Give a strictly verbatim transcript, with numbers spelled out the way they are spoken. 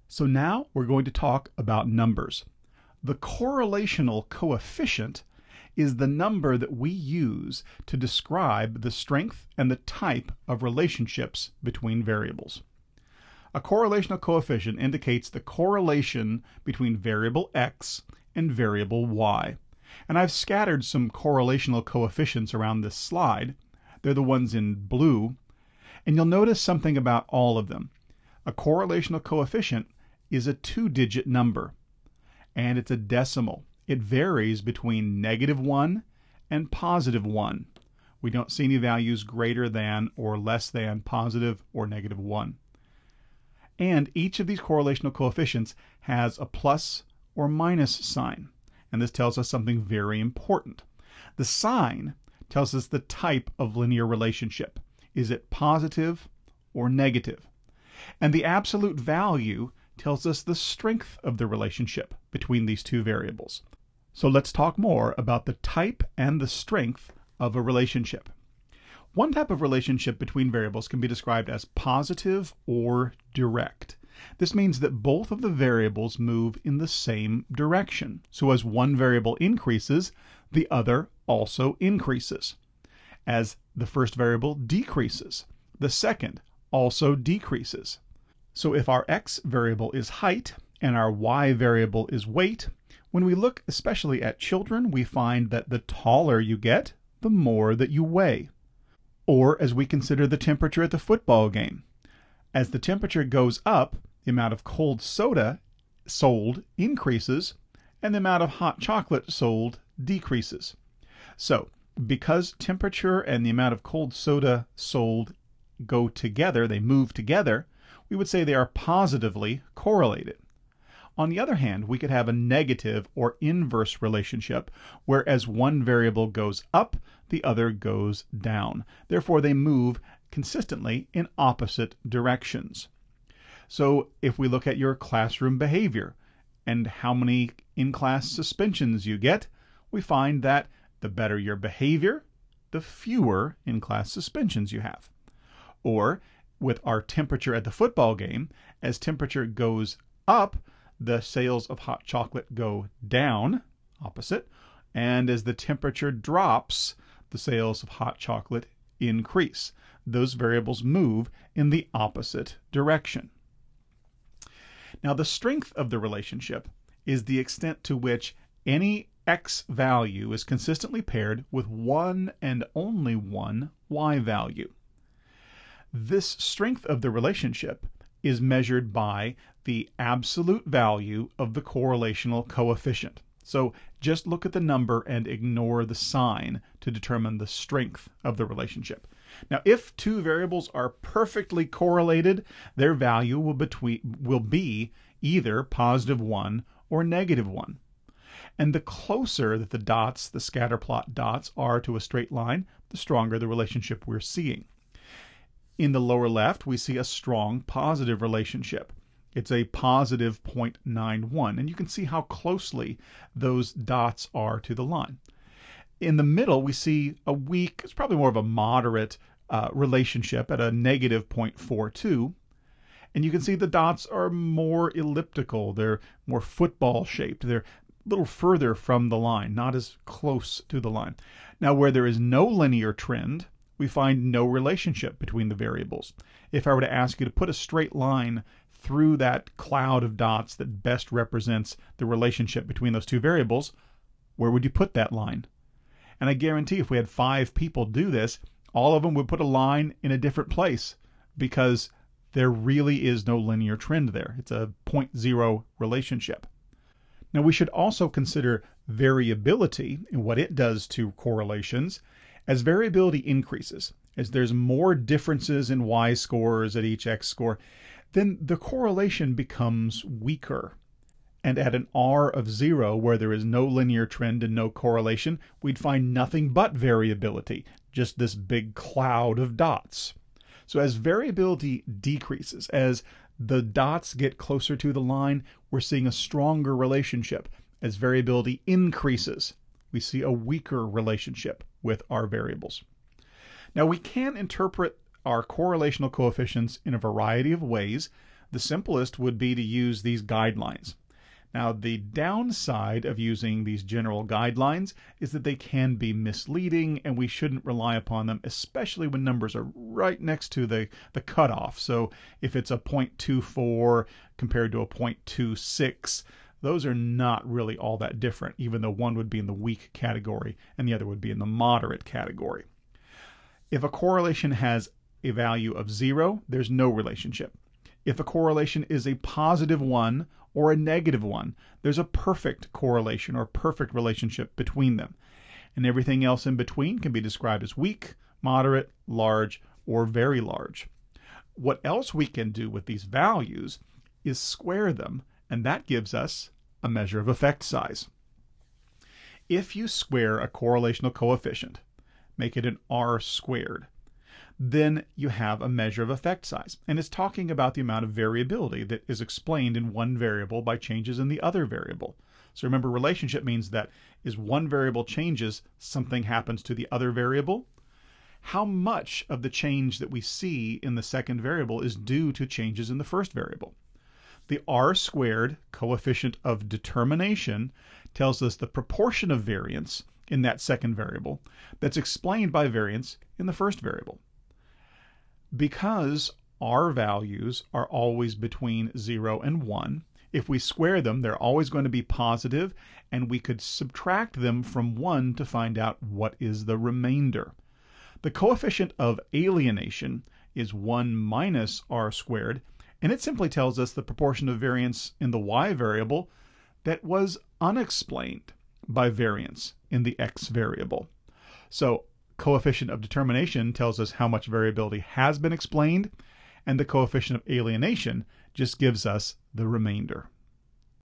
So now we're going to talk about numbers. The correlational coefficient is the number that we use to describe the strength and the type of relationships between variables. A correlational coefficient indicates the correlation between variable x and variable y. And I've scattered some correlational coefficients around this slide. They're the ones in blue. And you'll notice something about all of them. A correlational coefficient is a two-digit number, and it's a decimal. It varies between negative one and positive one. We don't see any values greater than or less than positive or negative one. And each of these correlational coefficients has a plus or minus sign. And this tells us something very important. The sign tells us the type of linear relationship. Is it positive or negative? And the absolute value tells us the strength of the relationship between these two variables. So let's talk more about the type and the strength of a relationship. One type of relationship between variables can be described as positive or direct. This means that both of the variables move in the same direction. So as one variable increases, the other also increases. As the first variable decreases, the second also decreases. So if our x variable is height and our y variable is weight, when we look especially at children, we find that the taller you get, the more that you weigh. Or as we consider the temperature at the football game. As the temperature goes up, the amount of cold soda sold increases and the amount of hot chocolate sold decreases. So because temperature and the amount of cold soda sold go together, they move together, we would say they are positively correlated. On the other hand, we could have a negative or inverse relationship, where as one variable goes up, the other goes down. Therefore, they move consistently in opposite directions. So if we look at your classroom behavior and how many in-class suspensions you get, we find that the better your behavior, the fewer in-class suspensions you have. Or with our temperature at the football game, as temperature goes up, the sales of hot chocolate go down, opposite, and as the temperature drops, the sales of hot chocolate increase. Those variables move in the opposite direction. Now, the strength of the relationship is the extent to which any x value is consistently paired with one and only one y value. This strength of the relationship is measured by the absolute value of the correlational coefficient. So just look at the number and ignore the sign to determine the strength of the relationship. Now, if two variables are perfectly correlated, their value will, between, will be either positive one or negative one. And the closer that the dots, the scatter plot dots, are to a straight line, the stronger the relationship we're seeing. In the lower left, we see a strong positive relationship. It's a positive zero point nine one, and you can see how closely those dots are to the line. In the middle, we see a weak, it's probably more of a moderate uh, relationship at a negative zero point four two. And you can see the dots are more elliptical. They're more football shaped. They're a little further from the line, not as close to the line. Now, where there is no linear trend, we find no relationship between the variables. If I were to ask you to put a straight line through that cloud of dots that best represents the relationship between those two variables, where would you put that line? And I guarantee if we had five people do this, all of them would put a line in a different place because there really is no linear trend there. It's a point zero relationship. Now, we should also consider variability and what it does to correlations. As variability increases, as there's more differences in y-scores at each x-score, then the correlation becomes weaker. And at an R of zero, where there is no linear trend and no correlation, we'd find nothing but variability, just this big cloud of dots. So as variability decreases, as the dots get closer to the line, we're seeing a stronger relationship. As variability increases, we see a weaker relationship with our variables. Now, we can interpret our correlational coefficients in a variety of ways. The simplest would be to use these guidelines. Now, the downside of using these general guidelines is that they can be misleading, and we shouldn't rely upon them, especially when numbers are right next to the, the cutoff. So if it's a zero point two four compared to a zero point two six, those are not really all that different, even though one would be in the weak category and the other would be in the moderate category. If a correlation has a value of zero, there's no relationship. If a correlation is a positive one or a negative one, there's a perfect correlation or perfect relationship between them. And everything else in between can be described as weak, moderate, large, or very large. What else we can do with these values is square them, and that gives us a measure of effect size. If you square a correlational coefficient, make it an R squared, then you have a measure of effect size. And it's talking about the amount of variability that is explained in one variable by changes in the other variable. So remember, relationship means that as one variable changes, something happens to the other variable. How much of the change that we see in the second variable is due to changes in the first variable? The R squared coefficient of determination tells us the proportion of variance in that second variable that's explained by variance in the first variable. Because R values are always between zero and one, if we square them, they're always going to be positive, and we could subtract them from one to find out what is the remainder. The coefficient of alienation is one minus R squared, and it simply tells us the proportion of variance in the Y variable that was unexplained by variance in the X variable. So coefficient of determination tells us how much variability has been explained, and the coefficient of alienation just gives us the remainder.